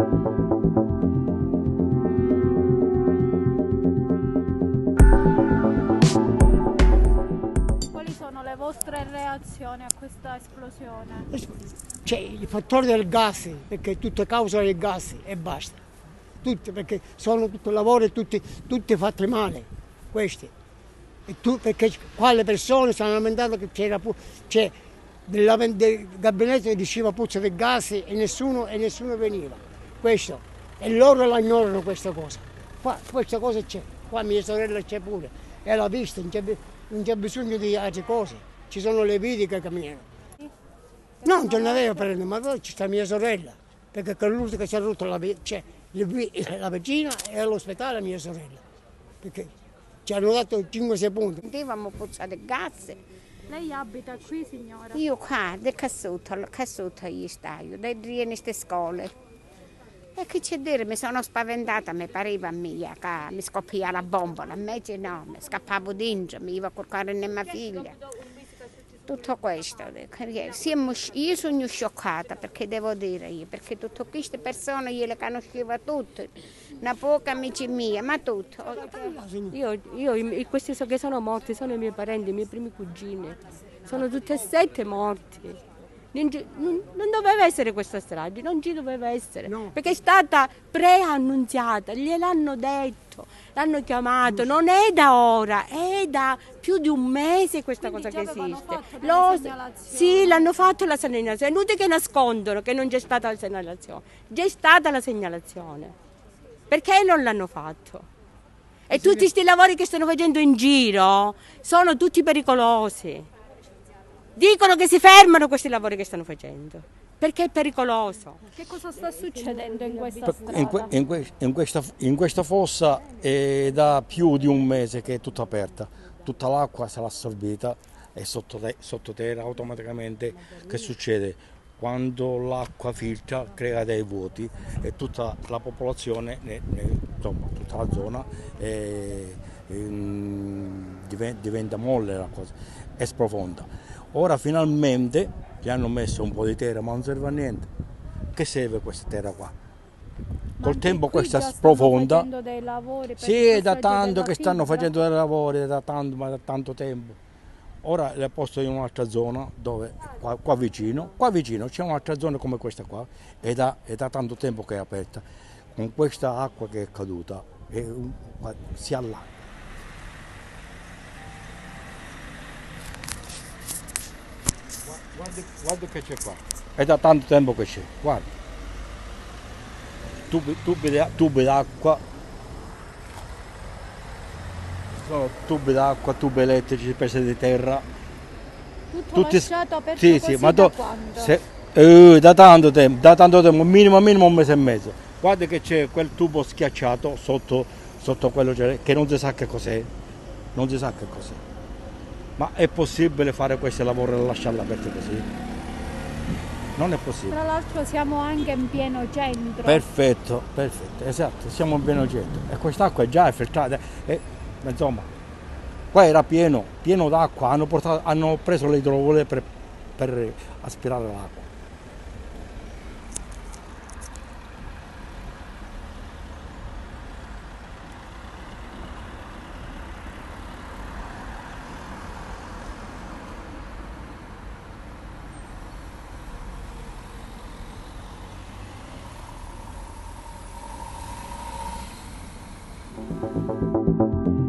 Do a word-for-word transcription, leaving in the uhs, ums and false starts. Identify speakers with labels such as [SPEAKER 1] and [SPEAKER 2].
[SPEAKER 1] Quali sono le vostre reazioni a questa esplosione?
[SPEAKER 2] C'è il fattore del gas, perché è tutto causa del gas e basta. Tutti, perché sono tutto lavoro e tutti, tutti fatti male, questi. E tu, perché qua le persone stanno lamentando che c'era c'è del, del gabinetto che diceva puzza del gas e nessuno, e nessuno veniva. Questo. E loro la ignorano questa cosa. Qua questa cosa c'è, qua mia sorella c'è pure, e l'ha vista, non c'è, non c'è bisogno di altre cose, ci sono le viti che camminano. No, non ce n'aveva per me, ma poi ci sta mia sorella, perché è l'unica che si è rotto la, cioè, la vicina e all'ospedale mia sorella, perché ci hanno dato cinque sei punti.
[SPEAKER 3] Sentivamo puzzare il gas.
[SPEAKER 1] Lei abita qui, signora?
[SPEAKER 3] Io qua, del cassuto, il cassuto io staio, dai in queste scuole. E che c'è dire, mi sono spaventata, mi pareva mia, che mi scoppia la bombola, invece no, mi scappavo dentro, mi iva a corcare mia figlia. Tutto questo, siamo, io sono scioccata, perché devo dire io, perché tutte queste persone io le conoscevo tutte, una poca amici mia, ma tutte.
[SPEAKER 4] Io, io questi che sono morti sono i miei parenti, i miei primi cugini, sono tutte e sette morti. Non, non, non doveva essere questa strage, non ci doveva essere, no. Perché è stata preannunziata, gliel'hanno detto, l'hanno chiamato, non è da ora, è da più di un mese questa
[SPEAKER 1] Quindi
[SPEAKER 4] cosa che esiste.
[SPEAKER 1] Lo,
[SPEAKER 4] sì, l'hanno fatto la segnalazione, è inutile che nascondono che non c'è stata la segnalazione, c'è stata la segnalazione, perché non l'hanno fatto? E tutti questi lavori che stanno facendo in giro sono tutti pericolosi. Dicono che si fermano questi lavori che stanno facendo, perché è pericoloso.
[SPEAKER 1] Che cosa sta succedendo in questa strada?
[SPEAKER 5] In, que, in, que, in, questa, in questa fossa è da più di un mese che è tutta aperta, tutta l'acqua se l'ha assorbita e sottoterra automaticamente. Che succede? Quando l'acqua filtra crea dei vuoti e tutta la popolazione, insomma tutta la zona, è, è, diventa molle la cosa, e sprofonda. Ora finalmente gli hanno messo un po' di terra, ma non serve a niente. Che serve questa terra qua? Col tempo questa sprofonda.
[SPEAKER 1] Dei lavori
[SPEAKER 5] sì, è da tanto che stanno facendo dei lavori, da tanto, ma da tanto tempo. Ora le posto in un'altra zona, dove, qua, qua vicino, qua vicino c'è un'altra zona come questa qua, è da, è da tanto tempo che è aperta. Con questa acqua che è caduta, è un, si allaga. Guarda, guarda che c'è qua, è da tanto tempo che c'è, guarda, tubi, tubi, tubi d'acqua, sono tubi d'acqua, tubi elettrici, pezzi di terra.
[SPEAKER 1] Tutto
[SPEAKER 5] tutti
[SPEAKER 1] lasciato aperto
[SPEAKER 5] sì,
[SPEAKER 1] così
[SPEAKER 5] sì, ma
[SPEAKER 1] da
[SPEAKER 5] to,
[SPEAKER 1] quando?
[SPEAKER 5] Se, eh, da tanto tempo, da tanto tempo, minimo minimo un mese e mezzo. Guarda che c'è quel tubo schiacciato sotto, sotto quello che non si sa che cos'è, non si sa che cos'è. Ma è possibile fare questi lavori e lasciarli aperti così? Non è possibile.
[SPEAKER 1] Tra l'altro siamo anche in pieno centro.
[SPEAKER 5] Perfetto, perfetto, esatto, siamo in pieno centro. E quest'acqua è già filtrata. E, insomma, qua era pieno, pieno d'acqua, hanno, hanno preso le idrovole per, per aspirare l'acqua.
[SPEAKER 6] Thank you.